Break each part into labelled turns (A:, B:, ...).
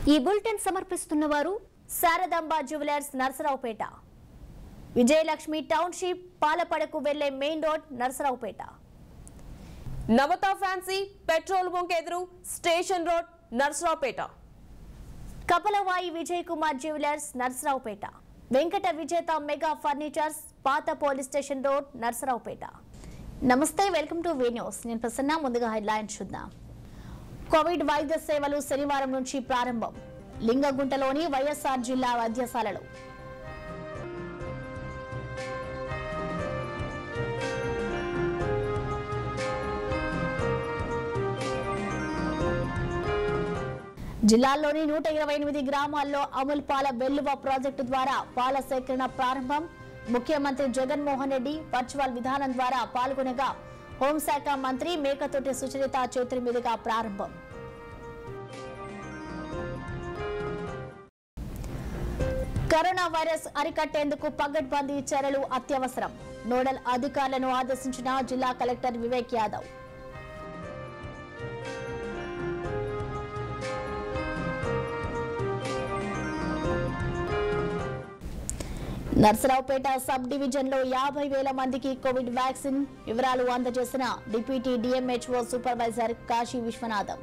A: ఈ బులెటిన్ సమర్పిస్తున్నవారు Sharadamba jewellers Narasaraopet, Vijayalakshmi township, పాలపడకు వెళ్లే main road Narasaraopet,
B: Navata fancy petrol bunk ఎదురు station road Narasaraopet,
A: Kapalavayi Vijay Kumar jewellers Narasaraopet, Venkata Vijetha mega furnitures, పాత పోలీస్ స్టేషన్ రోడ్ నర్సరావుపేట. నమస్తే, వెల్కమ్ టు వి న్యూస్. నేను ప్రసన్న. ముందుగా హెడ్లైన్స్ చూద్దాం. కోవిడ్ వైద్య సేవలు శనివారం నుంచి ప్రారంభం. లింగగుంటలోని వైఎస్ఆర్ జిల్లా వైద్యశాలలో జిల్లాలోని 128 గ్రామాల్లో అమూల్ పాల వెల్లువ ప్రాజెక్టు ద్వారా పాల సేకరణ ప్రారంభం. ముఖ్యమంత్రి జగన్మోహన్ రెడ్డి వర్చువల్ విధానం ద్వారా పాల్గొనగా హోంశాఖ మంత్రి మేకతోటి సుచరిత చేతుల మీదుగా ప్రారంభం. కరోనా వైరస్ అరికట్టేందుకు పగడ్బందీ చర్యలు అత్యవసరం. నోడల్ అధికారులను ఆదేశించిన జిల్లా collector Vivek Yadav. Narasaraopet sub division లో 50,000 మందికి కోవిడ్ వ్యాక్సిన్ వివరాలు అందజేసిన deputy DMHO supervisor Kashi Vishwanatham.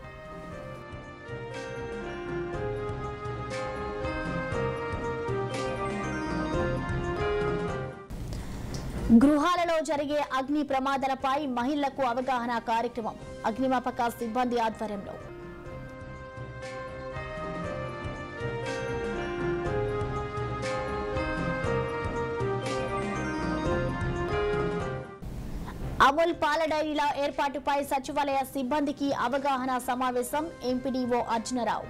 A: గృహాలలో జరిగే అగ్ని ప్రమాదాలపై మహిళలకు అవగాహన కార్యక్రమం అగ్నిమాపక సిబ్బంది ఆధ్వర్యంలో. అమూల్ పాల డైరీల ఏర్పాటుపై సచివాలయ సిబ్బందికి అవగాహన సమావేశం. ఎంపీడీఓ అర్జునరావు.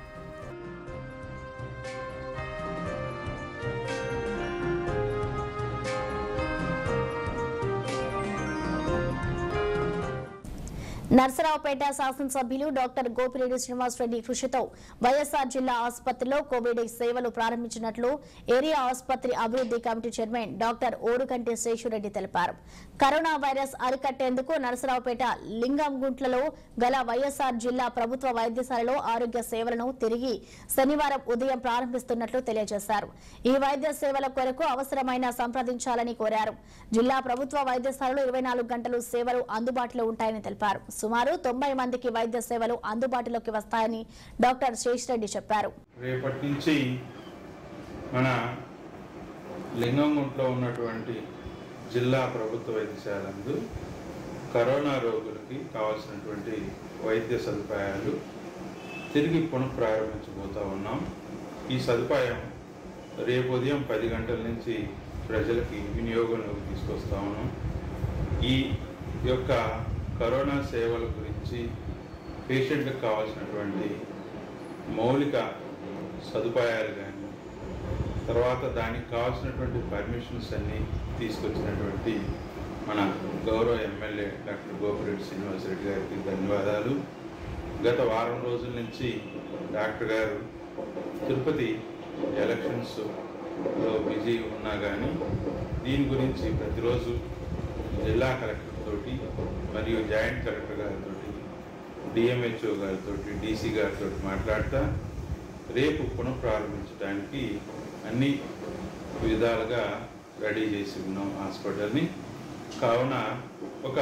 A: నర్సరావుపేట శాసనసభ్యులు డాక్టర్ గోపిరెడ్డి శ్రీనివాసరెడ్డి కృషితో వైఎస్ఆర్ జిల్లా ఆసుపత్రిలో కోవిడ్ సేవలు ప్రారంభించినట్లు ఏరియా ఆసుపత్రి అభివృద్ధి committee chairman doctor Orukanti Seshureddy తెలిపారు. కరోనా వైరస్ అరికట్టేందుకు నర్సరావుపేట లింగంగుంట్లలో గల వైఎస్ఆర్ జిల్లా ప్రభుత్వ వైద్యశాలలో ఆరోగ్య సేవలను తిరిగి శనివారం ఉదయం ప్రారంభిస్తున్నట్లు తెలియజేశారు. ఈ వైద్య సేవల కొరకు అవసరమైన సంప్రదించాలని కోరారు. జిల్లా ప్రభుత్వ వైద్యశాలలో 24 గంటలు సేవలు అందుబాటులో ఉంటాయని తెలిపారు. సుమారు 90 మందికి వైద్య సేవలు అందుబాటులోకి వస్తాయని డాక్టర్ శేషరెడ్డి చెప్పారు.
C: రేపటి నుంచి మన లింగంగుంట్లో ఉన్నటువంటి జిల్లా ప్రభుత్వ వైద్యశాలందు కరోనా రోగులకి కావాల్సినటువంటి వైద్య సదుపాయాలు తిరిగి పునఃప్రారంభించబోతూ ఉన్నాం. ఈ సదుపాయం రేపు ఉదయం 10 గంటల నుంచి ప్రజలకి వినియోగంలోకి తీసుకొస్తా ఉన్నాం. ఈ యొక్క కరోనా సేవల గురించి పేషెంట్కి కావాల్సినటువంటి మౌలిక సదుపాయాలు కానీ, తర్వాత దానికి కావాల్సినటువంటి పర్మిషన్స్ అన్నీ తీసుకొచ్చినటువంటి మన గౌరవ ఎమ్మెల్యే డాక్టర్ గోపిరెడ్డి శ్రీనివాసరెడ్డి గారికి ధన్యవాదాలు. గత వారం రోజుల నుంచి డాక్టర్ గారు తిరుపతి ఎలక్షన్స్లో బిజీ ఉన్నా కానీ దీని గురించి ప్రతిరోజు జిల్లా కలెక్టర్ తోటి మరియు జాయింట్ కలెక్టర్ గారితో, డిఎంహెచ్ఓ గారితో, డీసీ గారితో మాట్లాడతా రేపు పునఃప్రారంభించడానికి అన్ని విధాలుగా రెడీ చేసి ఉన్నాం హాస్పిటల్ని. కావున ఒక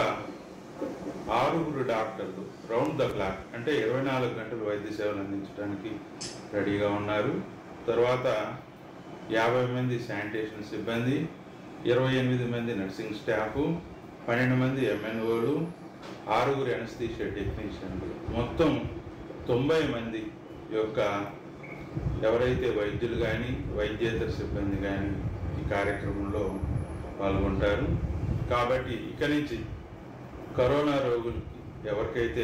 C: 6 డాక్టర్లు రౌండ్ ద క్లాక్ అంటే 24 గంటలు వైద్య సేవలు అందించడానికి రెడీగా ఉన్నారు. తర్వాత 50 మంది శానిటేషన్ సిబ్బంది, 28 మంది నర్సింగ్ స్టాఫ్, 12 మంది ఎంఎన్ఓలు, 6 ఎనస్థీషియా టెక్నీషియన్లు, మొత్తం 90 మంది యొక్క ఎవరైతే వైద్యులు కానీ వైద్యేతర సిబ్బంది కానీ ఈ కార్యక్రమంలో పాల్గొంటారు. కాబట్టి ఇక నుంచి కరోనా రోగులకి ఎవరికైతే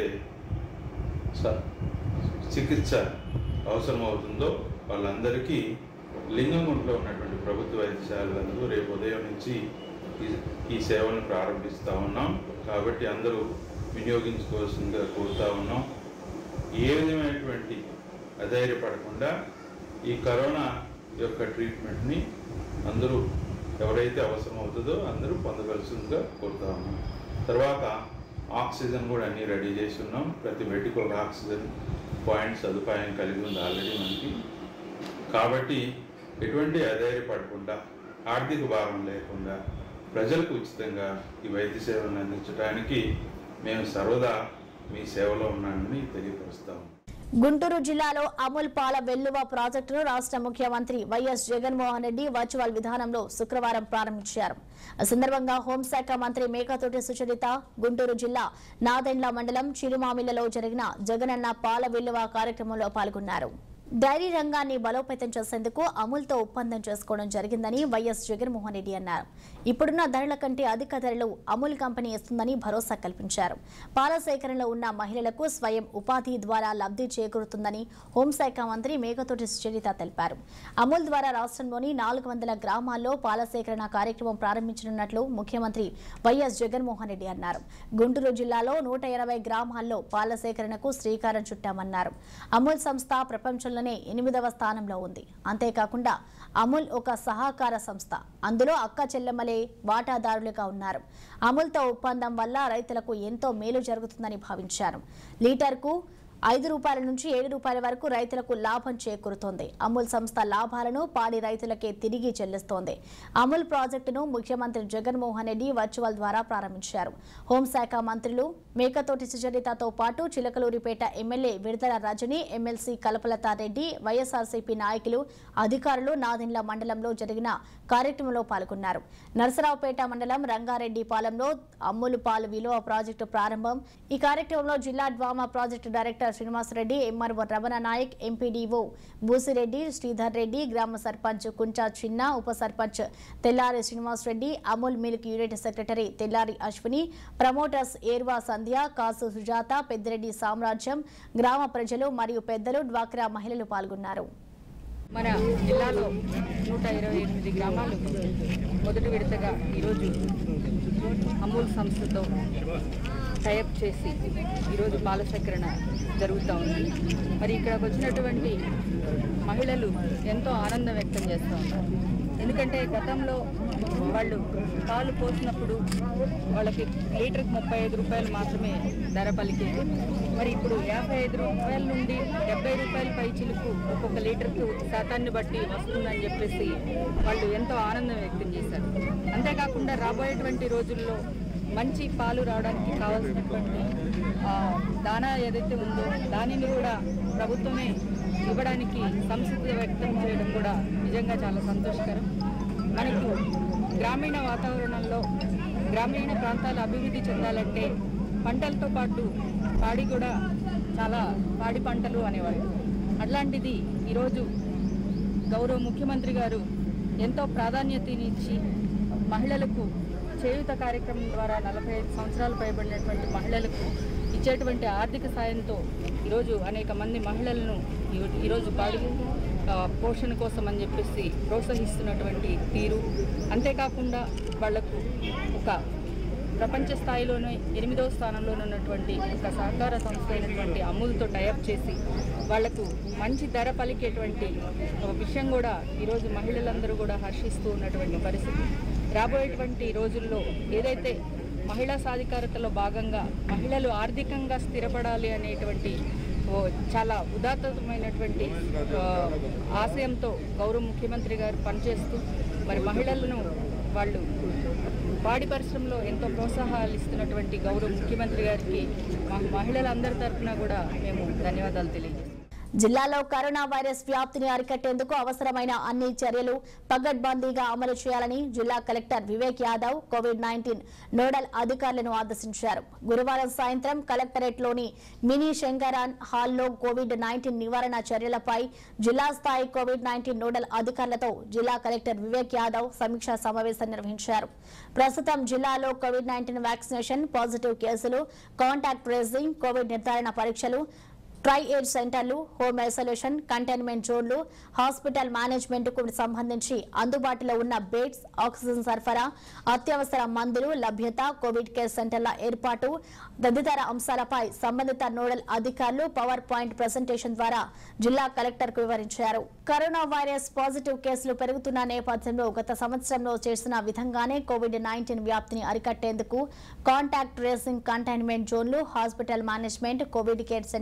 C: చికిత్స అవసరమవుతుందో వాళ్ళందరికీ లింగంగుంట్లో ఉన్నటువంటి ప్రభుత్వ వైద్యశాలలందు రేపు ఉదయం నుంచి ఈ సేవలను ప్రారంభిస్తూ ఉన్నాం. కాబట్టి అందరూ వినియోగించుకోవాల్సిందిగా కోరుతూ ఉన్నాం. ఏ విధమైనటువంటి అధైర్యపడకుండా ఈ కరోనా యొక్క ట్రీట్మెంట్ని అందరూ ఎవరైతే అవసరం అవుతుందో అందరూ పొందవలసిందిగా కోరుతా ఉన్నాం. తర్వాత ఆక్సిజన్ కూడా అన్నీ రెడీ చేసి ఉన్నాం. ప్రతి బెడ్కి ఒక ఆక్సిజన్ పాయింట్ సదుపాయం కలిగి ఉంది ఆల్రెడీ మనకి. కాబట్టి ఎటువంటి అధైర్యపడకుండా, ఆర్థిక భారం లేకుండా ప్రజలకు ఉచితంగా ఈ వైద్య సేవలను అందించడానికి మేము సర్వదా మీ సేవలో ఉన్నామని తెలియపరుస్తాము.
A: గుంటూరు జిల్లాలో అమూల్ పాల వెల్లువ ప్రాజెక్టును రాష్ట్ర ముఖ్యమంత్రి వైఎస్ జగన్మోహన్ రెడ్డి వర్చువల్ విధానంలో శుక్రవారం ప్రారంభించారు. ఈ సందర్భంగా హోంశాఖ మంత్రి మేకతోటి సుచరిత గుంటూరు జిల్లా నాదెండ్ల మండలం చిరుమామిళ్లలో జరిగిన జగనన్న పాల వెల్లువ కార్యక్రమంలో పాల్గొన్నారు. డైరీ రంగాన్ని బలోపేతం చేసేందుకు అమూల్తో ఒప్పందం చేసుకోవడం జరిగిందని వైఎస్ జగన్మోహన్ రెడ్డి అన్నారు. ఇప్పుడున్న ధరల కంటే అధిక ధరలు అమూల్ కంపెనీ ఇస్తుందని భరోసా కల్పించారు. పాల సేకరణలో ఉన్న మహిళలకు స్వయం ఉపాధి ద్వారా లబ్ధి చేకూరుతుందని హోంశాఖ మంత్రి మేకతోటి సుచరిత తెలిపారు. అమూల్ ద్వారా రాష్ట్రంలోని 400 గ్రామాల్లో పాల సేకరణ కార్యక్రమం ప్రారంభించనున్నట్లు ముఖ్యమంత్రి వైఎస్ జగన్మోహన్ రెడ్డి అన్నారు. గుంటూరు జిల్లాలో 180 గ్రామాల్లో పాల సేకరణకు శ్రీకారం చుట్టామన్నారు. అమూల్ సంస్థ ప్రపంచంలో 8వ స్థానంలో ఉంది. అంతేకాకుండా అమూల్ ఒక సహకార సంస్థ. అందులో అక్క చెల్లెమ్మలే వాటాదారులుగా ఉన్నారు. అమూల్తో ఒప్పందం వల్ల రైతులకు ఎంతో మేలు జరుగుతుందని భావించారు. లీటర్కు 5 రూపాయల నుంచి 7 రూపాయల వరకు రైతులకు లాభం చేకూరుతోంది. అమూల్ సంస్థ లాభాలను పాడి రైతులకే తిరిగి చెల్లిస్తోంది. అమూల్ ప్రాజెక్టును ముఖ్యమంత్రి జగన్మోహన్ రెడ్డి వర్చువల్ ద్వారా ప్రారంభించారు. హోంశాఖ మంత్రులు మేకతోటి సుచరితతో పాటు చిలకలూరిపేట ఎమ్మెల్యే విడుదల రజని, ఎమ్మెల్సీ కల్పలతారెడ్డి, వైఎస్ఆర్సీపీ నాయకులు, అధికారులు నాదెండ్ల మండలంలో జరిగిన కార్యక్రమంలో పాల్గొన్నారు. నరసరావుపేట మండలం రంగారెడ్డిపాలెంలో అమూల్ పాలు విలువ ప్రాజెక్టు ప్రారంభం. ఈ కార్యక్రమంలో జిల్లా DWMA project director Srinivasareddy, MRO Ramana Nayak, MPDO Busireddy, Sridhar Reddy, గ్రామ సర్పంచ్ కుంచా చిన్న, ఉప sarpanch Tellari Srinivasareddy, Amul milk unit secretary Tellari Ashwini, promoters Erva Sandhya, Kasu Sujatha, Peddireddy Samrajyam, గ్రామ ప్రజలు మరియు పెద్దలు, డ్వాక్రా మహిళలు పాల్గొన్నారు.
D: మన జిల్లాలో 128 గ్రామాలు మొదటి విడతగా ఈరోజు అమూల్ సంస్థతో టైఅప్ చేసి ఈరోజు పాల సేకరణ జరుగుతూ ఉంది. మరి ఇక్కడికి వచ్చినటువంటి మహిళలు ఎంతో ఆనందం వ్యక్తం చేస్తూ ఉన్నారు. ఎందుకంటే గతంలో వాళ్ళు పాలు పోసినప్పుడు వాళ్ళకి లీటర్కి 35 రూపాయలు మాత్రమే ధర పలికేది. మరి ఇప్పుడు 55 రూపాయల నుండి 70 రూపాయల పై చిలుకు ఒక్కొక్క లీటర్కు శాతాన్ని బట్టి వస్తుందని చెప్పేసి వాళ్ళు ఎంతో ఆనందం వ్యక్తం చేశారు. అంతేకాకుండా రాబోయేటువంటి రోజుల్లో మంచి పాలు రావడానికి కావాల్సినటువంటి దానా ఏదైతే ఉందో దానిని కూడా ప్రభుత్వమే ఇవ్వడానికి సంసిద్ధత వ్యక్తం చేయడం కూడా నిజంగా చాలా సంతోషకరం. మనకు గ్రామీణ వాతావరణంలో గ్రామీణ ప్రాంతాలు అభివృద్ధి చెందాలంటే పంటలతో పాటు పాడి కూడా చాలా పాడి పంటలు అనేవాళ్ళు. అట్లాంటిది ఈరోజు గౌరవ ముఖ్యమంత్రి గారు ఎంతో ప్రాధాన్యతనిచ్చి మహిళలకు చేయూత కార్యక్రమం ద్వారా 45 సంవత్సరాలు పైబడినటువంటి మహిళలకు ఇచ్చేటువంటి ఆర్థిక సాయంతో ఈరోజు అనేక మంది మహిళలను ఈరోజు పాడి పోషణ కోసం అని చెప్పేసి ప్రోత్సహిస్తున్నటువంటి తీరు, అంతేకాకుండా వాళ్లకు ఒక ప్రపంచ స్థాయిలోనే 8వ స్థానంలో ఉన్నటువంటి ఒక సహకార సంస్థ అయినటువంటి అమూల్తో టైఅప్ చేసి వాళ్లకు మంచి ధర పలికేటువంటి విషయం కూడా ఈరోజు మహిళలందరూ కూడా హర్షిస్తూ ఉన్నటువంటి పరిస్థితి. రాబోయేటువంటి రోజుల్లో ఏదైతే మహిళా సాధికారతలో భాగంగా మహిళలు ఆర్థికంగా స్థిరపడాలి అనేటువంటి చాలా ఉదాత్తమైనటువంటి ఆశయంతో గౌరవ ముఖ్యమంత్రి గారు పనిచేస్తూ మరి మహిళలను వాళ్ళు పాడి పరిశ్రమలో ఎంతో ప్రోత్సాహాలు ఇస్తున్నటువంటి గౌరవ ముఖ్యమంత్రి గారికి మహిళలందరి తరఫున కూడా మేము ధన్యవాదాలు తెలియజేస్తాం.
A: జిల్లాలో కరోనా వైరస్ వ్యాప్తిని అరికట్టేందుకు అవసరమైన అన్ని చర్యలు పగడ్బందీగా అమలు చేయాలని జిల్లా కలెక్టర్ వివేక్ యాదవ్ కోవిడ్-19 నోడల్ అధికారులను ఆదేశించారు. గురువారం సాయంత్రం కలెక్టరేట్లోని మినీ శంకరాన్ హాల్లో కోవిడ్-19 నివారణ చర్యలపై జిల్లా స్థాయి కోవిడ్-19 నోడల్ అధికారులతో జిల్లా కలెక్టర్ వివేక్ యాదవ్ సమీక్షా సమావేశం నిర్వహించారు. ప్రస్తుతం జిల్లాలో కోవిడ్-19 వ్యాక్సినేషన్, పాజిటివ్ కేసులు, కాంటాక్ట్ ట్రేసింగ్, కోవిడ్ నిర్ధారణ పరీక్షలు, ట్రై ఎయిడ్ సెంటర్లు, హోమ్ ఐసోలేషన్, కంటైన్మెంట్ జోన్లు, హాస్పిటల్ మేనేజ్మెంట్ కు సంబంధించి అందుబాటులో ఉన్న బెడ్స్, ఆక్సిజన్ సరఫరా, అత్యవసర మందులు లభ్యత, కోవిడ్ కేర్ సెంటర్ల ఏర్పాటు తదితర అంశాలపై సంబంధిత నోడల్ అధికారులు పవర్ పాయింట్ ప్రెజెంటేషన్ ద్వారా జిల్లా కలెక్టర్ కు వివరించారు. కరోనా వైరస్ పాజిటివ్ కేసులు పెరుగుతున్న నేపథ్యంలో గత సంవత్సరంలో చేసిన విధంగానే కోవిడ్-19 వ్యాప్తిని అరికట్టేందుకు కాంటాక్ట్ ట్రేసింగ్, కంటైన్మెంట్ జోన్లు, హాస్పిటల్ మేనేజ్మెంట్, కోవిడ్ కేర్ సెంటర్ల నిర్వహణ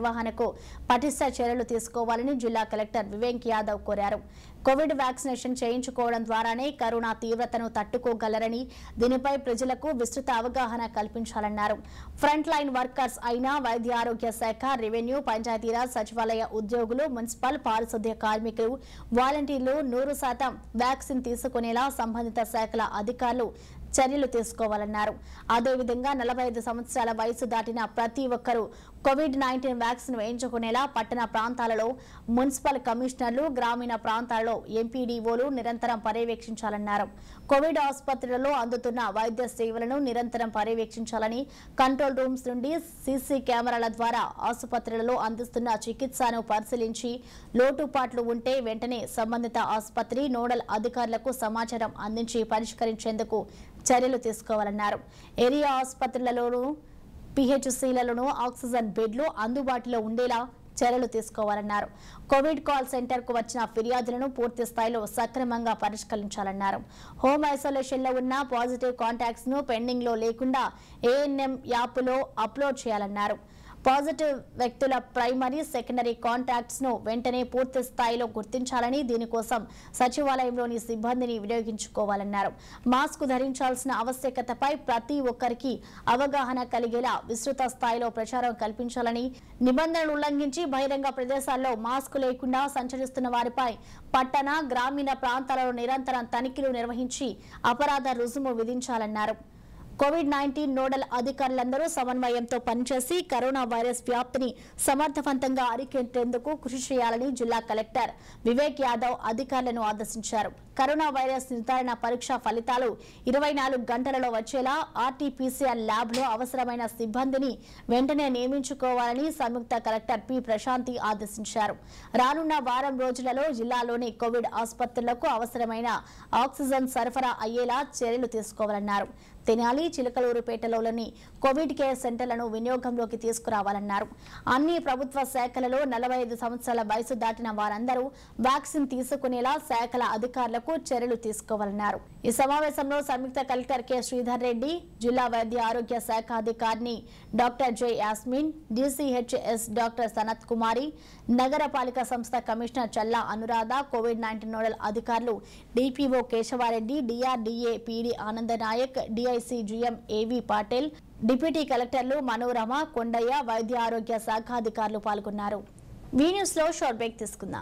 A: నిర్వహణకు పటిష్ట చర్యలు తీసుకోవాలని జిల్లా కలెక్టర్ వివేక్ యాదవ్ కోరారు. కోవిడ్ వ్యాక్సినేషన్ చేయించుకోవడం ద్వారానే కరోనా తీవ్రతను తట్టుకోగలరని, దీనిపై ప్రజలకు విస్తృత అవగాహన కల్పించాలన్నారు. ఫ్రంట్ లైన్ వర్కర్స్ అయిన వైద్య ఆరోగ్య శాఖ, రెవెన్యూ, పంచాయతీరాజ్, సచివాలయ ఉద్యోగులు, మున్సిపల్, పారిశుద్ధ్య కార్మికులు, వాలంటీర్లు 100% వ్యాక్సిన్ తీసుకునేలా సంబంధిత శాఖల అధికారులు చర్యలు తీసుకోవాలన్నారు. అదేవిధంగా 45 సంవత్సరాల వయసు దాటిన ప్రతి ఒక్కరూ కోవిడ్-19 వ్యాక్సిన్ వేయించుకునేలా పట్టణ ప్రాంతాలలో మున్సిపల్ కమిషనర్లు, గ్రామీణ ప్రాంతాలలో ఎంపీడీఓలు నిరంతరం పర్యవేక్షించాలన్నారు. కోవిడ్ ఆసుపత్రులలో అందుతున్న వైద్య సేవలను నిరంతరం పర్యవేక్షించాలని, కంట్రోల్ రూమ్స్ నుండి సీసీ కెమెరాల ద్వారా ఆసుపత్రులలో అందిస్తున్న చికిత్సను పరిశీలించి లోటుపాట్లు ఉంటే వెంటనే సంబంధిత ఆసుపత్రి నోడల్ అధికారులకు సమాచారం అందించి పరిష్కరించేందుకు చర్యలు తీసుకోవాలన్నారు. ఏరియా ఆసుపత్రులలోనూ పిహెచ్సిలలోనూ ఆక్సిజన్ బెడ్లు అందుబాటులో ఉండేలా చర్యలు తీసుకోవాలన్నారు. కోవిడ్ కాల్ సెంటర్ కు వచ్చిన ఫిర్యాదులను పూర్తి స్థాయిలో సక్రమంగా పరిష్కరించాలన్నారు. హోమ్ ఐసోలేషన్ లో ఉన్న పాజిటివ్ కాంటాక్ట్స్ ను పెండింగ్ లో లేకుండా ఏఎన్ఎం యాప్ లో అప్లోడ్ చేయాలన్నారు. పాజిటివ్ వ్యక్తుల ప్రైమరీ, సెకండరీ కాంటాక్ట్స్ ను వెంటనే పూర్తి స్థాయిలో గుర్తించాలని, దీనికోసం సచివాలయంలోని సిబ్బందిని వినియోగించుకోవాలన్నారు. మాస్క్ ధరించాల్సిన ఆవశ్యకతపై ప్రతి ఒక్కరికి అవగాహన కలిగేలా విస్తృత స్థాయిలో ప్రచారం కల్పించాలని, నిబంధనలు ఉల్లంఘించి బహిరంగ ప్రదేశాల్లో మాస్క్ లేకుండా సంచరిస్తున్న వారిపై పట్టణ, గ్రామీణ ప్రాంతాలలో నిరంతరం తనిఖీలు నిర్వహించి అపరాధ రుసుము విధించాలన్నారు. కోవిడ్-19 నోడల్ అధికారులందరూ సమన్వయంతో పనిచేసి కరోనా వైరస్ వ్యాప్తిని సమర్థవంతంగా అరికట్టేందుకు కృషి చేయాలని జిల్లా కలెక్టర్ వివేక్ యాదవ్ అధికారులను ఆదేశించారు. కరోనా వైరస్ నిర్ధారణ పరీక్ష ఫలితాలు 24 గంటలలో వచ్చేలా ఆర్టీపీసీఆర్ ల్యాబ్ లో అవసరమైన సిబ్బందిని వెంటనే నియమించుకోవాలని సంయుక్త కలెక్టర్ పి ప్రశాంతి ఆదేశించారు. రానున్న వారం రోజులలో జిల్లాలోని కోవిడ్ ఆసుపత్రులకు అవసరమైన ఆక్సిజన్ సరఫరా అయ్యేలా చర్యలు తీసుకోవాలన్నారు. తెనాలి, చిలకలూరుపేటలోని కోవిడ్ కేర్ సెంటర్లను వినియోగంలోకి తీసుకురావాలన్నారు. అన్ని ప్రభుత్వ శాఖలలో 45 సంవత్సరాల వయసు దాటిన వారందరూ వ్యాక్సిన్ తీసుకునేలా శాఖల అధికారులకు చర్యలు తీసుకోవాలన్నారు. ఈ సమావేశంలో సంయుక్త కలెక్టర్ కె శ్రీధర్ రెడ్డి, జిల్లా వైద్య ఆరోగ్య శాఖ అధికారిని doctor J Yasmin, DCHS doctor Sanath Kumari, నగరపాలిక సంస్థ కమిషనర్ చల్లా అనురాధ, కోవిడ్-19 నోడల్ అధికారులు DPO Keshavareddy, DRDA PD Anandanayak, DIC GM AV Patil, deputy కలెక్టర్లు మనోరమ, కొండయ్య, వైద్య ఆరోగ్య శాఖ అధికారులు పాల్గొన్నారు. వీ న్యూస్ లో షార్ట్ బ్రేక్ తీసుకుందాం.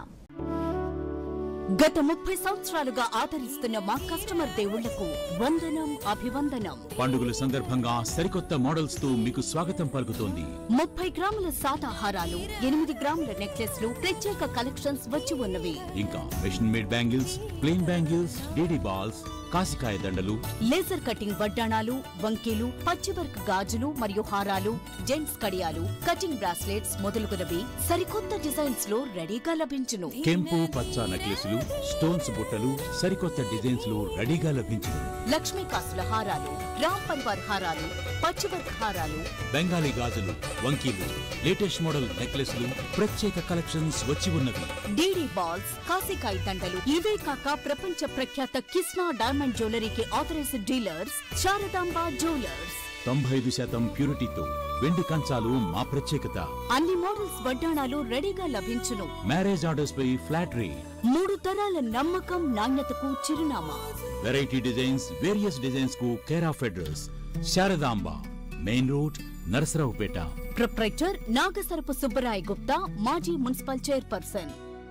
E: గత 30 సంవత్సరాలుగా ఆదరిస్తున్న మా కస్టమర్ దేవుళ్లకు వందనం, అభివందనం.
F: పండుగల సందర్భంగా సరికొత్త మోడల్స్ తో మీకు స్వాగతం పలుకుతోంది.
E: 30 గ్రాముల సాదాహారాలు, 8 గ్రాముల నెక్లెస్లు, ప్రత్యేక కలెక్షన్స్ వచ్చి ఉన్నవి.
F: ఇంకా machine made bangles, plain bangles, DD balls, కాసికాయ దండలు,
E: లేజర్ కటింగ్ వడ్డాణాలు, వంకీలు, పచ్చివర్క్ గాజులు మరియు హారాలు, జెంట్స్ కడియాలు, కటింగ్ బ్రాస్లెట్స్ మొదలుగునవి సరికొత్త డిజైన్స్ లో రెడీగా లభించును.
F: కెంపు పచ్చ నెక్లెస్లు, స్టోన్స్ బుట్టలు సరికొత్త డిజైన్స్ లో రెడీగా లభించును.
E: లక్ష్మీ కాసుల హారాలు, రామ్ పరివార్ హారాలు, పచ్చివర్క్ హారాలు,
F: బెంగాలీ గాజులు, వంకీలు, లేటెస్ట్ మోడల్ నెక్లెస్లు, ప్రత్యేక కలెక్షన్స్ వచ్చి ఉన్నవి.
E: డీడీ బాల్స్, కాసికాయ దండలు, ఇవే కాక ప్రపంచ ప్రఖ్యాత కిస్నా డైమండ్ జ్యువెలరీకి ఆథరైజ్డ్ డీలర్స్ శారదాంబ జ్యువెలర్స్.
F: 95% ప్యూరిటీతో వెండి కంచాలు మా ప్రత్యేకత.
E: అన్ని మోడల్స్ వడ్డాణాలు రెడీగా లభించును.
F: మ్యారేజ్ ఆర్డర్స్ పై ఫ్లాట్ రేట్.
E: 3 తరాల నమ్మకం, నాణ్యతకు చిరునామా.
F: వెరైటీ డిజైన్స్, వేరియస్ డిజైన్స్ కు care of address Sharadamba, main road, Narasaraopet.
E: Proprietor Nagasarapu Subbarai Gupta, మాజీ మున్సిపల్ చైర్పర్సన్.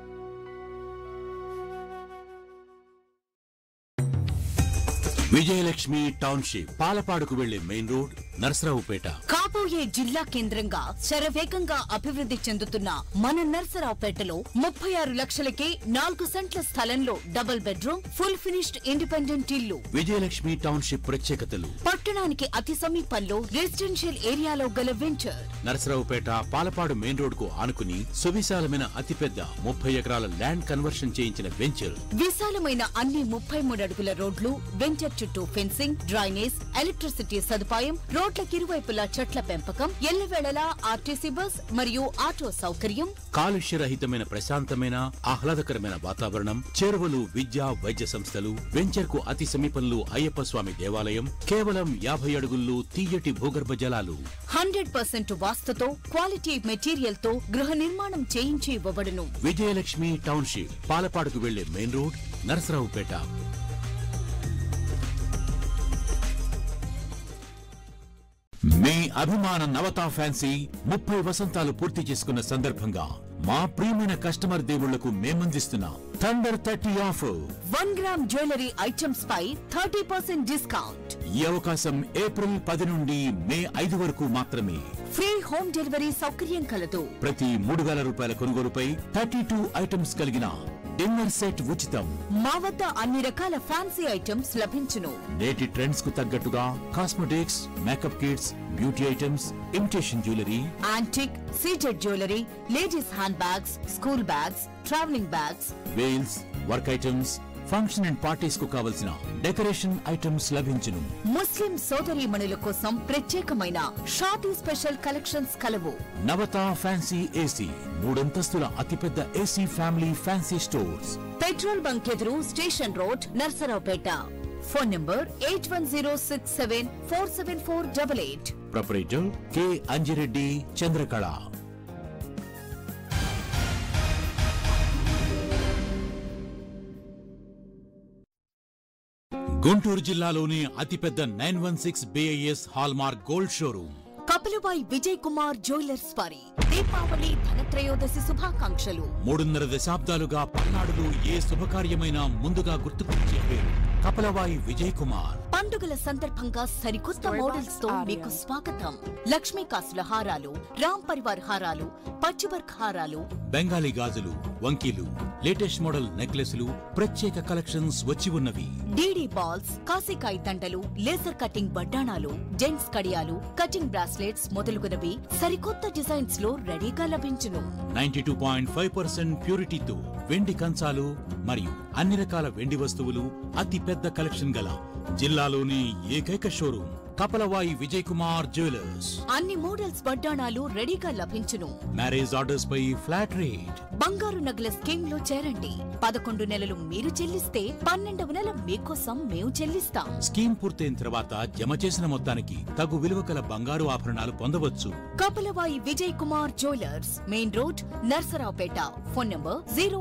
F: విజయలక్ష్మి టౌన్షిప్, పాలపాడుకు వెళ్లే మెయిన్ రోడ్, నరసరావుపేట.
E: కాబోయే జిల్లా కేంద్రంగా శరవేగంగా అభివృద్ధి చెందుతున్న మన నరసరావుపేటలో 36 లక్షలకే 4 సెంట్ల స్థలంలో double bedroom, full finished independent ఇల్లు.
F: విజయలక్ష్మి టౌన్షిప్ ప్రత్యేకతలు:
E: పట్టణానికి అతి సమీపంలో రెసిడెన్షియల్ ఏరియాలో గల venture.
F: Narasaraopet Palapadu main road కు ఆనుకుని సువిశాలమైన అతిపెద్ద 30 ఎకరాల ల్యాండ్ కన్వర్షన్ చేయించిన వెంచర్.
E: విశాలమైన అన్ని 33 అడుగుల రోడ్లు, వెంచర్ చుట్టూ ఫెన్సింగ్, డ్రైనేజ్, ఎలక్ట్రిసిటీ సదుపాయం, రోడ్లకు ఇరువైపులా చెట్ల పెంపకం, ఎల్లవేళలా ఆర్టీసీ బస్ మరియు ఆటో సౌకర్యం,
F: కాలుష్యరహితమైన ప్రశాంతమైన ఆహ్లాదకరమైన వాతావరణం, చెరువులు, విద్యా వైద్య సంస్థలు, వెంచర్ కు అతి సమీపంలో అయ్యప్ప స్వామి దేవాలయం, కేవలం 50 అడుగుల్లో తీయటి భూగర్భ జలాలు,
E: 100% వాస్తుతో క్వాలిటీ మెటీరియల్ తో గృహ నిర్మాణం చేయించి ఇవ్వబడును.
F: విజయలక్ష్మి టౌన్షిప్, పాలపాడుకు వెళ్లే మెయిన్ రోడ్, నరసరావుపేట. మీ అభిమాన నవతా ఫ్యాన్సీ 30 వసంతాలు పూర్తి చేసుకున్న సందర్భంగా మా ప్రియమైన కస్టమర్ దేవుళ్లకు మేమందిస్తున్న thunder 30 offer.
E: 1 gram jewellery items పై 30% డిస్కౌంట్.
F: ఈ అవకాశం ఏప్రిల్ 10 నుండి మే 5 వరకు మాత్రమే.
E: ఫ్రీ హోమ్ డెలివరీ సౌకర్యం కలదు.
F: ప్రతి 3000 రూపాయల కొనుగోలుపై 32 ఐటమ్స్ కలిగిన డిన్నర్ సెట్ ఉచితం.
E: మా వద్ద అన్ని రకాల ఫ్యాన్సీ ఐటమ్స్ లభించును.
F: నేటి ట్రెండ్స్ కు తగ్గట్టుగా cosmetics, makeup kits, beauty items, imitation jewellery,
E: antique, CZ jewellery, ladies hand bags, school bags, travelling bags,
F: వేల్స్, work items, function and parties కు కావలసిన డెకరేషన్ ఐటమ్స్ లభించును.
E: ముస్లిం సోదరీమణుల కోసం ప్రత్యేకమైన షాదీ స్పెషల్ కలెక్షన్స్ కలవు.
F: నవతా ఫ్యాన్సీ ఏసీ, 3 అంతస్తుల అతిపెద్ద AC family fancy stores.
E: Petrol bunk ఎదురు, station road, Narasaraopet. Phone number 8106747488.
F: Proprietor K Anjireddy Chandrakala. Guntur జిల్లాలోని అతిపెద్ద 916 BIS hallmark gold showroom
E: Kapilavayi Vijay Kumar jewellers వారి దీపావళి ధనత్రయోదశి శుభాకాంక్షలు.
F: 3.5 దశాబ్దాలుగా పల్నాడులో ఏ శుభకార్యమైనా ముందుగా గుర్తుకొచ్చే పేరు కపిలబాయి విజయ్ కుమార్.
E: పండుగల సందర్భంగా సరికొత్త మోడల్స్ తో మీకు స్వాగతం. లక్ష్మీ కాసుల హారాలు, రామ్ పరివార్ హారాలు, పచ్చివర్క్ హారాలు,
F: బెంగాలీ గాజులు, వంకీలు, లేటెస్ట్ మోడల్ నెక్లెస్లు, ప్రత్యేక కలెక్షన్స్ వచ్చి ఉన్నవి.
E: డీడీ బాల్స్, కాశీకాయ దండలు, లేజర్ కటింగ్ బడ్డాణాలు, జెంట్స్ కడియాలు, కటింగ్ బ్రాస్లెట్స్ మొదలుగునవి సరికొత్త డిజైన్స్ లో రెడీగా లభించును.
F: 92.5% ప్యూరిటీతో వెండి కంచాలు మరియు అన్ని రకాల వెండి వస్తువులు, అతి పెద్ద కలెక్షన్ గల జిల్లాలోని ఏకైక షోరూమ్ కపిలవాయి విజయ్ కుమార్ జ్యువెలర్స్.
E: అన్ని మోడల్స్ వడ్డాణాలు రెడీగా లభించును.
F: మ్యారేజ్ ఆర్డర్స్ పై ఫ్లాట్ రేట్.
E: బంగారు నగల స్కీమ్ లో చేరండి. 11 నెలలు మీరు చెల్లిస్తే 12వ నెల మీకోసం మేము చెల్లిస్తాం.
F: స్కీమ్ పూర్తయిన తర్వాత జమ చేసిన మొత్తానికి తగు విలువ కల బంగారు ఆభరణాలు పొందవచ్చు.
E: Kapilavayi Vijay Kumar jewellers, main road, Narasaraopet. Phone number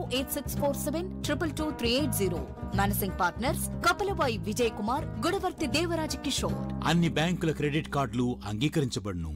E: 08647222380. Managing partners Kapilavayi Vijay Kumar, Gudavarthi Devaraja Kishore.
F: అన్ని బ్యాంకుల క్రెడిట్ కార్డులు అంగీకరించబడును.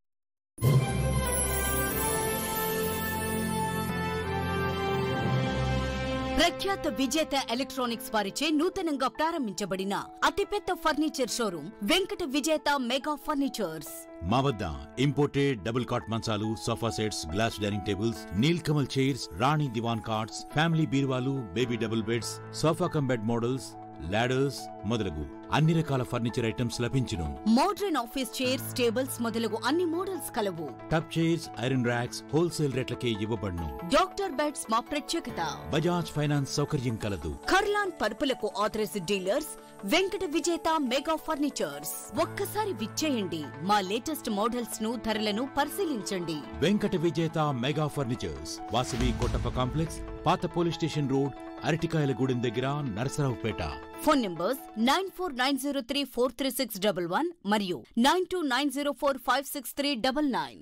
E: ప్రఖ్యాత విజేత ఎలక్ట్రానిక్స్ వారిచే నూతనంగా ప్రారంభించబడిన అతిపెద్ద furniture showroom Venkata Vijetha mega furnitures.
F: మా వద్ద ఇంపోర్టెడ్ డబుల్ కాట్ మంచాలు, sofa sets, glass dining tables, Nilkamal chairs, Rani divan cots, family బీరువాలు, baby double beds, sofa cum bed models, ladders మొదలగు అన్ని రకాల ఫర్నిచర్ ఐటమ్స్ లభించును.
E: మోడర్న్ ఆఫీస్ చైర్స్, టేబుల్స్ మొదలగు అన్ని మోడల్స్ కలవు.
F: Tub chairs, iron racks wholesale రేట్లకే ఇవ్వబడును.
E: డాక్టర్ బెడ్స్ మా ప్రత్యేకత.
F: బజాజ్ ఫైనాన్స్ సౌకర్యం కలదు.
E: ఖర్లాన్ పరుపులకు authorised dealers Venkata Vijetha mega furnitures. ఒక్కసారి విచ్చేయండి. మా లేటెస్ట్ మోడల్స్ ను, ధరలను పరిశీలించండి.
F: Venkata Vijetha mega furnitures, Vasavi Kotappa complex, పాత పోలీస్ స్టేషన్ రోడ్, అరటికాయలగూడెం దగ్గర, నరసరావుపేట.
E: ఫోన్ నంబర్స్ 9490343611 మరియు 9290456399.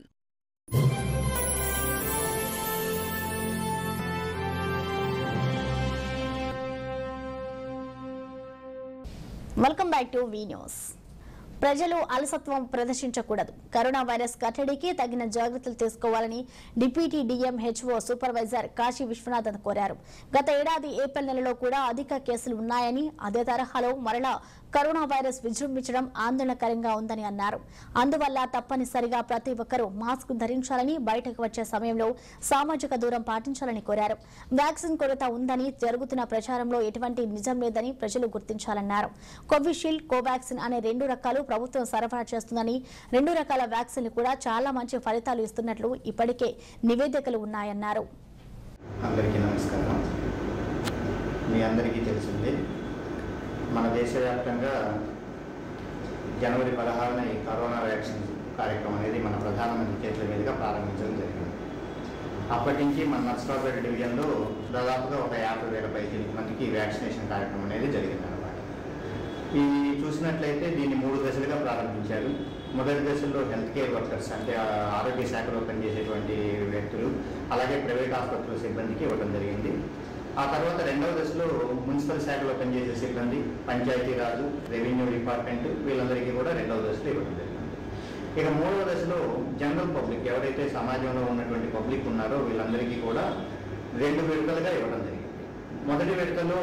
A: Welcome back to V news. ప్రజలు అలసత్వం ప్రదర్శించకూడదు. కరోనా వైరస్ కట్టడికి తగిన జాగ్రత్తలు తీసుకోవాలని deputy DMHO supervisor Kashi Vishwanathan కోరారు. గత ఏడాది ఏప్రిల్ నెలలో కూడా అధిక కేసులు ఉన్నాయని, అదే తరహాలో మరలా కరోనా వైరస్ విజృంభించడం ఆందోళనకరంగా ఉందని అన్నారు. అందువల్ల తప్పనిసరిగా ప్రతి ఒక్కరూ మాస్క్ ధరించాలని, బయటకు వచ్చే సమయంలో సామాజిక దూరం పాటించాలని కోరారు. వ్యాక్సిన్ కొరత ఉందని జరుగుతున్న ప్రచారంలో ఎటువంటి నిజం లేదని ప్రజలు గుర్తించాలన్నారు. కోవిషీల్డ్, కోవాక్సిన్ అనే 2 రకాలు ప్రభుత్వం సరఫరా చేస్తుందని, 2 రకాల వ్యాక్సిన్లు కూడా చాలా మంచి ఫలితాలు ఇస్తున్నట్లు ఇప్పటికే నివేదికలు ఉన్నాయన్నారు.
G: అందరికీ నమస్కారం. మీ అందరికీ తెలిసిందే, మన దేశవ్యాప్తంగా జనవరి 16న ఈ కార్యక్రమం అనేది మన ప్రధానమంత్రి చేతుల మీదుగా ప్రారంభించడం జరిగింది. అప్పటి నుంచి మన నర్సరావుపేట డివిజన్లో దాదాపుగా ఒక 50,000 పైకి మందికి వ్యాక్సినేషన్ కార్యక్రమం అనేది జరిగిందన్నమాట. ఈ చూసినట్లయితే దీన్ని 3 దశలుగా ప్రారంభించారు. మొదటి దశలో హెల్త్ కేర్ వర్కర్స్ అంటే ఆరోగ్య శాఖలో పనిచేసేటువంటి వ్యక్తులు, అలాగే ప్రైవేట్ ఆసుపత్రుల సిబ్బందికి ఇవ్వడం జరిగింది. ఆ తర్వాత రెండవ దశలో మున్సిపల్ శాఖలో పనిచేసే సిబ్బంది, పంచాయతీరాజు, రెవెన్యూ డిపార్ట్మెంట్ వీళ్ళందరికీ కూడా రెండవ దశలో ఇవ్వడం జరిగింది. ఇక మూడవ దశలో జనరల్ పబ్లిక్ ఎవరైతే సమాజంలో ఉన్నటువంటి పబ్లిక్ ఉన్నారో వీళ్ళందరికీ కూడా 2 విడతలుగా ఇవ్వడం జరిగింది. మొదటి విడతలో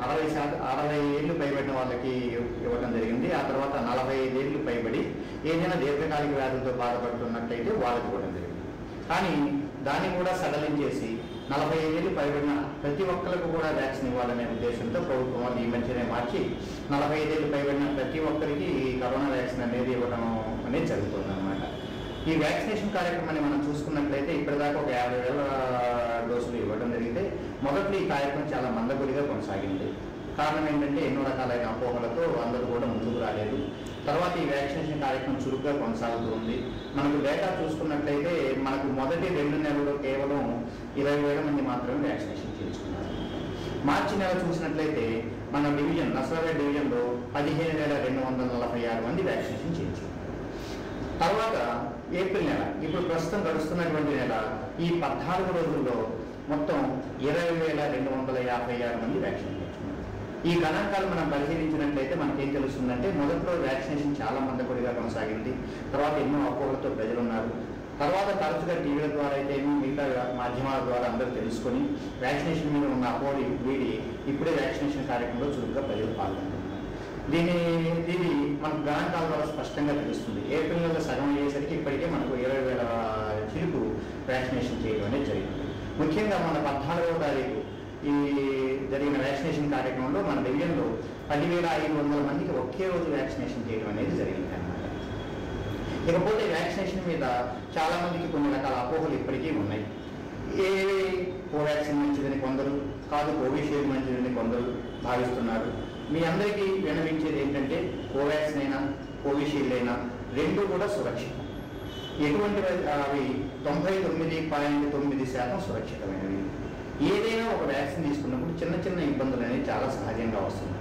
G: 60 ఏళ్ళు పైబడిన వాళ్ళకి ఇవ్వడం జరిగింది. ఆ తర్వాత 45 ఏళ్ళు పైబడి ఏదైనా దీర్ఘకాలిక వ్యాధులతో బాధపడుతున్నట్లయితే వాళ్ళకి ఇవ్వడం జరిగింది. కానీ దాన్ని కూడా సడలించేసి 45 ఏళ్ళు పైబడిన ప్రతి ఒక్కరికి కూడా వ్యాక్సిన్ ఇవ్వాలనే ఉద్దేశంతో ప్రభుత్వం అది ఈ మధ్యనే మార్చి 45 ఏళ్ళు పైబడిన ప్రతి ఒక్కరికి ఈ కరోనా వ్యాక్సిన్ అనేది ఇవ్వడం అనేది జరుగుతుంది అన్నమాట. ఈ వ్యాక్సినేషన్ కార్యక్రమాన్ని మనం చూసుకున్నట్లయితే ఇప్పటిదాకా ఒక 50,000 డోసులు ఇవ్వడం జరిగితే మొదట్లో ఈ కార్యక్రమం చాలా మందకొడిగా కొనసాగింది. కారణం ఏంటంటే ఎన్నో రకాలైన అపోహలతో అందరూ కూడా ముందుకు రాలేదు. తర్వాత ఈ వ్యాక్సినేషన్ కార్యక్రమం చురుగ్గా కొనసాగుతుంది. మనకు డేటా చూసుకున్నట్లయితే మనకు మొదటి 2 నెలల్లో కేవలం 20,000 మంది మాత్రమే వ్యాక్సినేషన్ చేయించుకున్నారు. మార్చి నెల చూసినట్లయితే మన డివిజన్ నర్సరావుపేట డివిజన్లో 15,246 మంది వ్యాక్సినేషన్ చేయించుకున్నారు. తర్వాత ఏప్రిల్ నెల, ఇప్పుడు ప్రస్తుతం గడుస్తున్నటువంటి నెల, ఈ 14 రోజుల్లో మొత్తం 20,256 మంది వ్యాక్సిన్ చేయించుకున్నారు. ఈ గణాంకాలు మనం పరిశీలించినట్లయితే మనకేం తెలుస్తుందంటే మొదట్లో వ్యాక్సినేషన్ చాలా మందకొడిగా కొనసాగింది. తర్వాత ఎన్నో అపోహలతో ప్రజలు ఉన్నారు. తర్వాత తరచుగా టీవీల ద్వారా అయితే మిగతా మాధ్యమాల ద్వారా అందరూ తెలుసుకొని వ్యాక్సినేషన్ మీద ఉన్న అపోహలు వీడి ఇప్పుడే వ్యాక్సినేషన్ కార్యక్రమంలో చురుగ్గా ప్రజలు పాల్గొంటున్నారు. దీని మనకు గణాంకాల ద్వారా స్పష్టంగా తెలుస్తుంది. ఏప్రిల్ నెల సగం అయ్యేసరికి ఇప్పటికే మనకు 20,000 చిలుకు వ్యాక్సినేషన్ చేయడం అనేది జరిగింది. ముఖ్యంగా మన 14వ తారీఖు ఈ జరిగిన వ్యాక్సినేషన్ కార్యక్రమంలో మన డివిజన్లో 10,500 మందికి ఒకే రోజు వ్యాక్సినేషన్ చేయడం అనేది జరిగింది అన్నమాట. ఇకపోతే వ్యాక్సినేషన్ మీద చాలా మందికి కొన్ని రకాల అపోహలు ఇప్పటికీ ఉన్నాయి. కోవాక్సిన్ మంచిదని కొందరు, కాదు కోవిషీల్డ్ మంచిదని కొందరు భావిస్తున్నారు. మీ అందరికీ విన్నవించేది ఏంటంటే కోవాక్సిన్ అయినా కోవిషీల్డ్ అయినా 2 కూడా సురక్షితం. ఎటువంటి అవి 99.9% సురక్షితమైనవి. ఏదైనా ఒక వ్యాక్సిన్ తీసుకున్నప్పుడు చిన్న చిన్న ఇబ్బందులు అనేవి చాలా సహజంగా వస్తున్నాయి.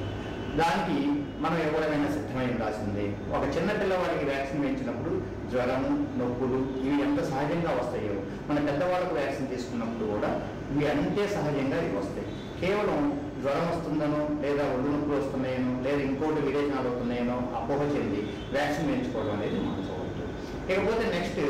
G: దానికి మనం ఎవరైనా సిద్ధమై ఉండాల్సిందే. ఒక చిన్న పిల్లవాడికి వ్యాక్సిన్ వేయించినప్పుడు జ్వరము, నొప్పులు ఇవి ఎంత సహజంగా వస్తాయో మన పెద్దవాళ్ళకు వ్యాక్సిన్ తీసుకున్నప్పుడు కూడా ఇవి అంతే సహజంగా ఇవి వస్తాయి. కేవలం జ్వరం వస్తుందనో లేదా ఒళ్ళు నొప్పులు వస్తున్నాయనో లేదా ఇంకోటి విరేచనాలు అవుతున్నాయనో అపోహ చెంది వ్యాక్సిన్ వేయించుకోవడం అనేది మనసుకోవచ్చు. ఇకపోతే నెక్స్ట్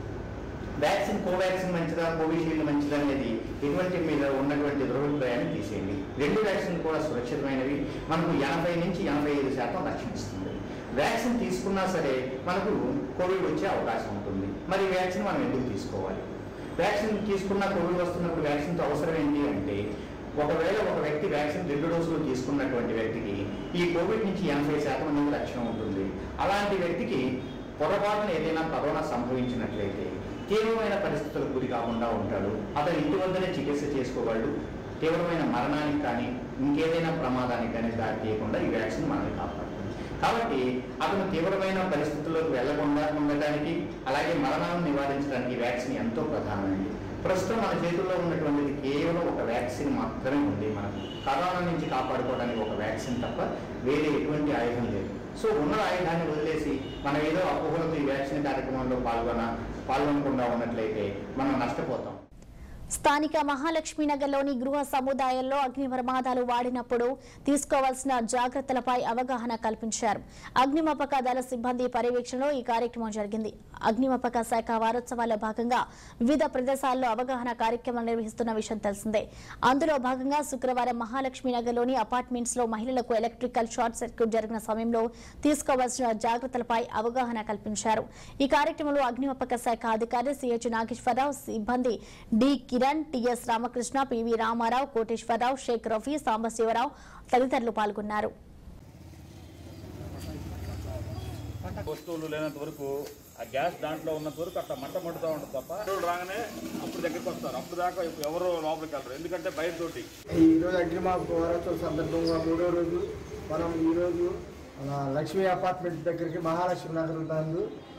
G: వ్యాక్సిన్ కోవాక్సిన్ మంచిదా కోవిషీల్డ్ మంచిదా అనేది ఇటువంటి మీద ఉన్నటువంటి దురభిప్రాయాన్ని తీసేయండి. 2 వ్యాక్సిన్లు కూడా సురక్షితమైనవి. మనకు 80 నుంచి 85% రక్షణ ఇస్తుంది. వ్యాక్సిన్ తీసుకున్నా సరే మనకు కోవిడ్ వచ్చే అవకాశం ఉంటుంది. మరి వ్యాక్సిన్ మనం ఎందుకు తీసుకోవాలి? వ్యాక్సిన్ తీసుకున్న కోవిడ్ వస్తున్నప్పుడు వ్యాక్సిన్తో అవసరం ఏంటి అంటే ఒకవేళ ఒక వ్యక్తి వ్యాక్సిన్ 2 డోసులు తీసుకున్నటువంటి వ్యక్తికి ఈ కోవిడ్ నుంచి 80% అనేది రక్షణ ఉంటుంది. అలాంటి వ్యక్తికి పొరపాటున ఏదైనా కరోనా సంభవించినట్లయితే తీవ్రమైన పరిస్థితులకు గురి కాకుండా ఉంటాడు. అతను ఇంటి వద్దనే చికిత్స చేసుకోగలడు. తీవ్రమైన మరణానికి కానీ ఇంకేదైనా ప్రమాదానికి కానీ దారి తీయకుండా ఈ వ్యాక్సిన్ మనల్ని కాపాడుతుంది. కాబట్టి అతను తీవ్రమైన పరిస్థితుల్లోకి వెళ్లకుండా ఉండటానికి అలాగే మరణాలను నివారించడానికి వ్యాక్సిన్ ఎంతో ప్రధానమైనది. ప్రస్తుతం మన చేతుల్లో ఉన్నటువంటిది కేవలం ఒక వ్యాక్సిన్ మాత్రమే ఉంది. మనకు కరోనా నుంచి కాపాడుకోవడానికి ఒక వ్యాక్సిన్ తప్ప వేరే ఎటువంటి ఆయుధం లేదు. సో ఉన్న ఆయుధాన్ని వదిలేసి మనం ఏదో అపోహలతో ఈ వ్యాక్సిన్ కార్యక్రమంలో పాల్గొనకుండా ఉన్నట్లయితే మనం నష్టపోతాం.
A: స్థానిక మహాలక్ష్మీనగర్లోని గృహ సముదాయాల్లో అగ్ని ప్రమాదాలు వాడినప్పుడు తీసుకోవాల్సిన జాగ్రత్తలపై అవగాహన కల్పించారు. అగ్నిమాపక దళ సిబ్బంది పర్యవేక్షణలో ఈ కార్యక్రమం జరిగింది. అగ్నిమాపక శాఖ వారోత్సవాల్లో భాగంగా వివిధ ప్రదేశాల్లో అవగాహన కార్యక్రమాలు నిర్వహిస్తున్న విషయం తెలిసిందే. అందులో భాగంగా శుక్రవారం మహాలక్ష్మీనగర్లోని అపార్ట్మెంట్స్ లో మహిళలకు ఎలక్ట్రికల్ షార్ట్ సర్క్యూట్ జరిగిన సమయంలో తీసుకోవాల్సిన జాగ్రత్తలపై అవగాహన కల్పించారు. ఈ కార్యక్రమంలో అగ్నిమాపక శాఖ అధికారి సిహెచ్ నాగేశ్వరరావు, సిబ్బంది D Kiran, TS Ramakrishna, PV Ramarao, Koteswararao, Sheikh Rafi, Sambasivarao తదితరులు పాల్గొన్నారు.
H: వస్తువులు లేనంత వరకు ఆ గ్యాస్ దాంట్లో ఉన్నంత వరకు అట్లా మంట మండుతూ ఉంటుంది తప్ప రాగానే అప్పుడు దగ్గరికి వస్తారు. అప్పుడు దాకా ఎవరు లోపలికి వెళ్ళరు, ఎందుకంటే బయటతోటి.
I: ఈరోజు అగ్నిమాపక వారోత్సవం సందర్భంగా 3వ రోజు మనం ఈరోజు లక్ష్మీ అపార్ట్మెంట్ దగ్గరికి మహాలక్ష్మి నగర్ నందు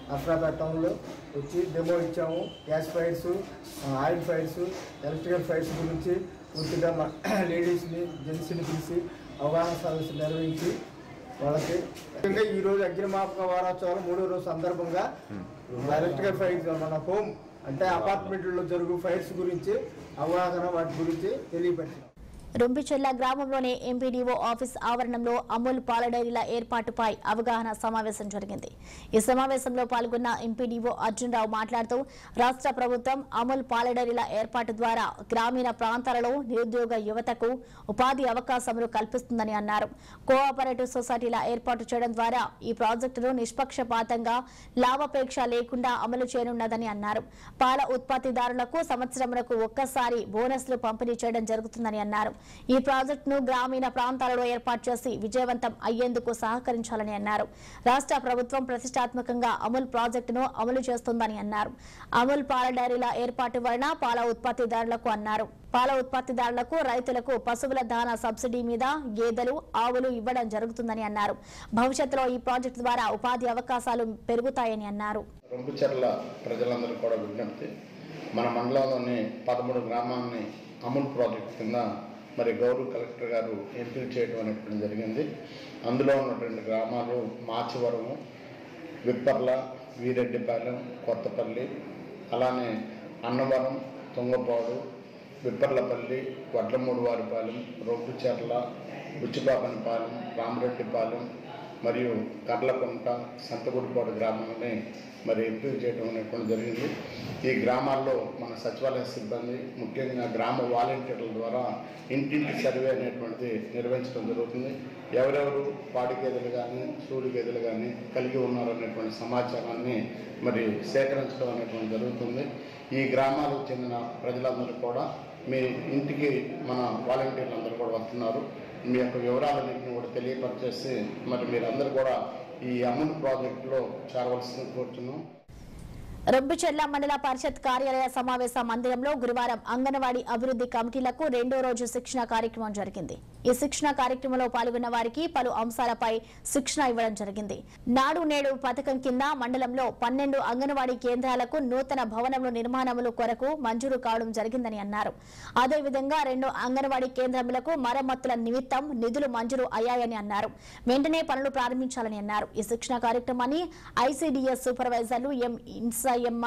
I: నర్సరావుపేట టౌన్లో వచ్చి డెమో ఇచ్చాము. Gas fires, oil fires, electrical fires గురించి పూర్తిగా లేడీస్ని జెంట్స్ని పిలిచి అవగాహన సదస్సు నిర్వహించి వాళ్ళకి ముఖ్యంగా ఈరోజు అగ్నిమాపక వారోత్సవాలు 3వ రోజు సందర్భంగా ఎలక్ట్రికల్ ఫైర్స్ మన హోమ్ అంటే అపార్ట్మెంట్లో జరుగు ఫైర్స్ గురించి అవగాహన వాటి గురించి తెలియపరిచాం.
A: రొంపిచెర్ల గ్రామంలోని ఎంపీడీఓ ఆఫీస్ ఆవరణంలో అమూల్ పాల డైరీల ఏర్పాటుపై అవగాహన సమావేశం జరిగింది. ఈ సమావేశంలో పాల్గొన్న ఎంపీడీఓ అర్జున్రావు మాట్లాడుతూ రాష్ట్ర ప్రభుత్వం అమూల్ పాల డైరీల ఏర్పాటు ద్వారా గ్రామీణ ప్రాంతాలలో నిరుద్యోగ యువతకు ఉపాధి అవకాశములు కల్పిస్తుందని అన్నారు. కోఆపరేటివ్ సొసైటీల ఏర్పాటు చేయడం ద్వారా ఈ ప్రాజెక్టును నిష్పక్షపాతంగా లాభాపేక్ష లేకుండా అమలు చేయనున్నదని అన్నారు. పాల ఉత్పత్తిదారులకు సంవత్సరములకు ఒక్కసారి బోనస్లు పంపిణీ చేయడం జరుగుతుందని అన్నారు. ఈ ప్రాజెక్టును గ్రామీణ ప్రాంతాలలో ఏర్పాటు చేసి విజయవంతం అయ్యేందుకు సహకరించాలని అన్నారు. రాష్ట్ర ప్రభుత్వం ప్రతిష్టాత్మకంగా అమూల్ ప్రాజెక్టును అమలు చేస్తుందని అన్నారు. అమూల్ పాల డైరీల ఏర్పాటు వలన పాల ఉత్పత్తిదారులకు అన్నారు. పాల ఉత్పత్తిదారులకు, రైతులకు పశువుల దాణా సబ్సిడీ మీద గేదెలు, ఆవులు ఇవ్వడం జరుగుతుందని అన్నారు. భవిష్యత్తులో ఈ ప్రాజెక్టు ద్వారా ఉపాధి అవకాశాలు పెరుగుతాయని అన్నారు.
J: రొంపిచెర్ల ప్రజలందరూ కూడా విజ్ఞప్తి, మన మండలంలోని 13 గ్రామాలని అమూల్ ప్రాజెక్టు కింద మరి గౌరవ కలెక్టర్ గారు ఎంపిక చేయడం అనేటువంటి జరిగింది. అందులో ఉన్నటువంటి గ్రామాలు మాచివరము, విప్పర్ల, వీరెడ్డిపాలెం, కొత్తపల్లి, అలానే అన్నవరం, తుంగపాడు, విప్పర్లపల్లి, వడ్లమూడివారిపాలెం, రొంపిచెర్ల, బుచ్చిపాపనిపాలెం, రామరెడ్డిపాలెం మరియు కర్లకుంట, సంతగుడిపాడు గ్రామాలని మరి ఎంపిక చేయడం అనేటువంటి జరిగింది. ఈ గ్రామాల్లో మన సచివాలయ సిబ్బంది, ముఖ్యంగా గ్రామ వాలంటీర్ల ద్వారా ఇంటింటి సర్వే అనేటువంటిది నిర్వహించడం జరుగుతుంది. ఎవరెవరు పాడి గేదెలు కానీ, సూడి గేదెలు కానీ కలిగి ఉన్నారనేటువంటి సమాచారాన్ని మరి సేకరించడం అనేటువంటి జరుగుతుంది. ఈ గ్రామాలకు చెందిన ప్రజలందరూ కూడా మీ ఇంటికి మన వాలంటీర్లు అందరూ కూడా వస్తున్నారు. మీ యొక్క వివరాలన్నింటినీ కూడా తెలియపరిచేసి మరి మీరందరూ కూడా ఈ అమూల్ ప్రాజెక్టులో చేరవలసింది కోరుతున్నాం.
A: రొంపిచెర్ల మండల పరిషత్ కార్యాలయ సమావేశ మందిరంలో గురువారం అంగన్వాడీ అభివృద్ధి కమిటీలకు 2వ రోజు శిక్షణ కార్యక్రమం జరిగింది. ఈ శిక్షణ కార్యక్రమంలో పాల్గొన్న వారికి పలు అంశాలపై శిక్షణ ఇవ్వడం జరిగింది. నాడు నేడు పథకం కింద మండలంలో 12 అంగన్వాడీ కేంద్రాలకు నూతన భవనముల నిర్మాణముల కొరకు మంజూరు కావడం జరిగిందని అన్నారు. అదేవిధంగా 2 అంగన్వాడీ కేంద్రములకు మరమ్మతుల నిమిత్తం నిధులు మంజూరు అయ్యాయని అన్నారు. వెంటనే పనులు ప్రారంభించాలని అన్నారు. ఈ శిక్షణ కార్యక్రమాన్ని ఐసీడీఎస్ సూపర్వైజర్లు M Insayamma,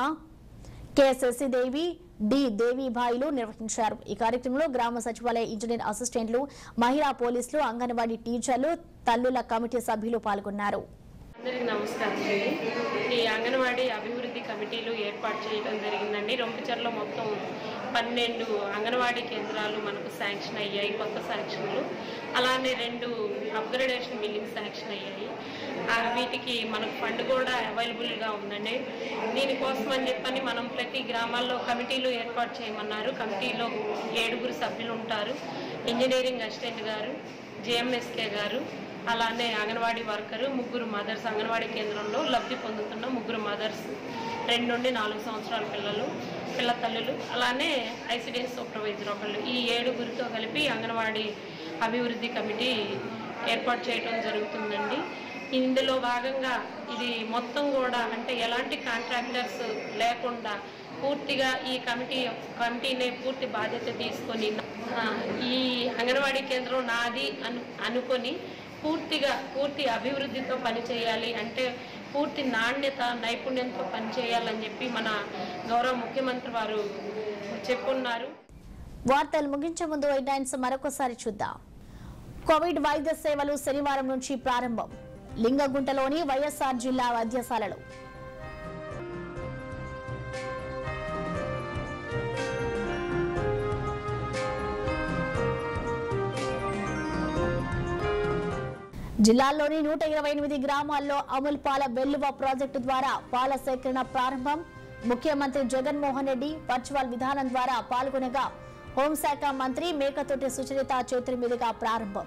A: K Sasidevi, D దేవిభాయిలు నిర్వహించారు. ఈ కార్యక్రమంలో గ్రామ సచివాలయ ఇంజనీర్ అసిస్టెంట్లు, మహిళా పోలీసులు, అంగన్వాడీ టీచర్లు, తల్లుల కమిటీ సభ్యులు పాల్గొన్నారు.
K: అందరికీ నమస్కారం. ఈ అంగన్వాడీ అభివృద్ధి కమిటీలు ఏర్పాటు చేయడం జరిగిందండి. రొంపిచెర్లలో మొత్తం 12 అంగన్వాడీ కేంద్రాలు మనకు శాంక్షన్ అయ్యాయి, కొత్త శాంక్షన్లు. అలానే 2 అప్గ్రేడేషన్ బిల్డింగ్ శాంక్షన్ అయ్యాయి. వీటికి మనకు ఫండ్ కూడా అవైలబుల్గా ఉందండి. దీనికోసం అని చెప్పని మనం ప్రతి గ్రామాల్లో కమిటీలు ఏర్పాటు చేయమన్నారు. కమిటీలో 7 సభ్యులు ఉంటారు. ఇంజనీరింగ్ అసిస్టెంట్ గారు, జేఎంఎస్కే గారు, అలానే అంగన్వాడీ వర్కరు, 3 మదర్స్, అంగన్వాడీ కేంద్రంలో లబ్ధి పొందుతున్న 3 మదర్స్, 2 నుండి 4 సంవత్సరాల పిల్ల తల్లులు, అలానే ఐసీడీఎస్ సూపర్వైజర్ ఒకళ్ళు. ఈ 7 కలిపి అంగన్వాడీ అభివృద్ధి కమిటీ ఏర్పాటు చేయడం జరుగుతుందండి. ఇందులో భాగంగా ఇది మొత్తం కూడా అంటే ఎలాంటి కాంట్రాక్టర్స్ లేకుండా పూర్తిగా ఈ కమిటీనే పూర్తి బాధ్యత తీసుకొని ఈ అంగన్వాడీ కేంద్రం నాది అనుకొని పూర్తి అభివృద్ధితో పనిచేయాలి, అంటే పూర్తి నాణ్యత, నైపుణ్యంతో పనిచేయాలని చెప్పి మన గౌరవ ముఖ్యమంత్రి వారు చెప్పున్నారు.
A: వార్తలు ముగించే ముందు హెడ్లైన్స్ మరొకసారి చూద్దాం. కోవిడ్ వైద్య సేవలు శనివారం నుంచి ప్రారంభం. లింగగుంటలోని వైఎస్ఆర్ జిల్లా వైద్యశాలలో జిల్లాలోని 128 గ్రామాల్లో అమూల్ పాల వెల్లువ ప్రాజెక్టు ద్వారా పాల సేకరణ ప్రారంభం. ముఖ్యమంత్రి జగన్మోహన్ రెడ్డి వర్చువల్ విధానం ద్వారా పాల్గొనగా హోంశాఖ మంత్రి మేకతోటి సుచరిత చేతుల మీదుగా ప్రారంభం.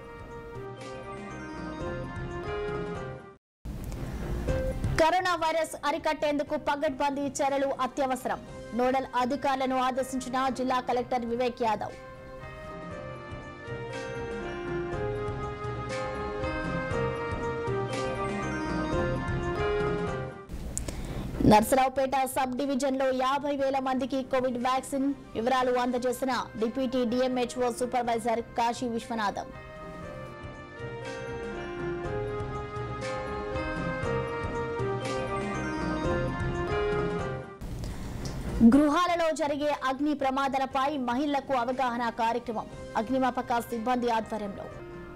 A: కరోనా వైరస్ అరికట్టేందుకు పగడ్బందీ చర్యలు అత్యవసరం. నోడల్ అధికారులను ఆదేశించిన జిల్లా collector Vivek Yadav. Narasaraopet sub division లో 50,000 మందికి కోవిడ్ వ్యాక్సిన్ వివరాలు అందజేసిన deputy DMHO supervisor Kashi Vishwanatham. గృహాలలో జరిగే అగ్ని ప్రమాదాలపై మహిళలకు అవగాహన కార్యక్రమం అగ్నిమాపక సిబ్బంది ఆధ్వర్యంలో.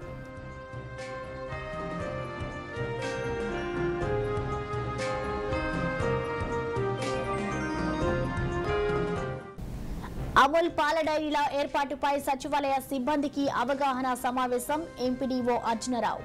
A: అమూల్ పాల డైరీల ఏర్పాటుపై సచివాలయ సిబ్బందికి అవగాహన సమావేశం ఎంపీడీఓ అర్జునరావు.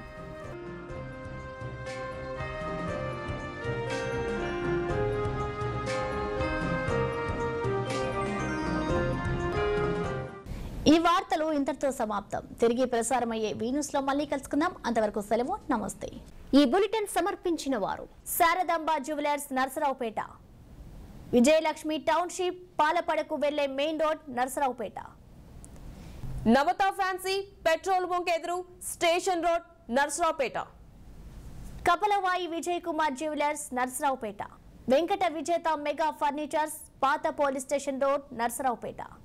A: ఈ వార్తలు ఇంతటితో సమాప్తం. తిరిగి ప్రసారమయ్యే వీన్యూస్ లో మళ్ళీ కలుసుకుందాం. అంతవరకు సెలవు, నమస్తే. ఈ బులెటిన్ సమర్పించిన వారు శారదాంబ జ్యువెలర్స్ నర్సరావుపేట, విజయలక్ష్మి టౌన్షిప్, పాలపడకు వెళ్లే main road Narasaraopet,
B: Navata fancy petrol bunk ఎదురు station road Narasaraopet,
A: Kapalavayi Vijay Kumar jewellers Narasaraopet, Venkata Vijetha mega furnitures పాత పోలీస్ స్టేషన్ రోడ్ నర్సరావుపేట.